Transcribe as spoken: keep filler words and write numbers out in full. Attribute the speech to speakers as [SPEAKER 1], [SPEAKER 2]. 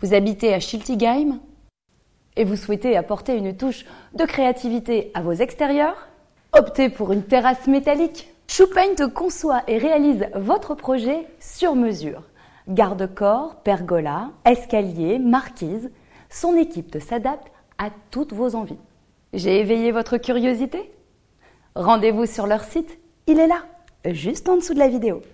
[SPEAKER 1] Vous habitez à Schiltigheim et vous souhaitez apporter une touche de créativité à vos extérieurs? Optez pour une terrasse métallique. Shoepaint conçoit et réalise votre projet sur mesure. Garde-corps, pergola, escalier, marquise, son équipe s'adapte à toutes vos envies. J'ai éveillé votre curiosité? Rendez-vous sur leur site, il est là, juste en dessous de la vidéo.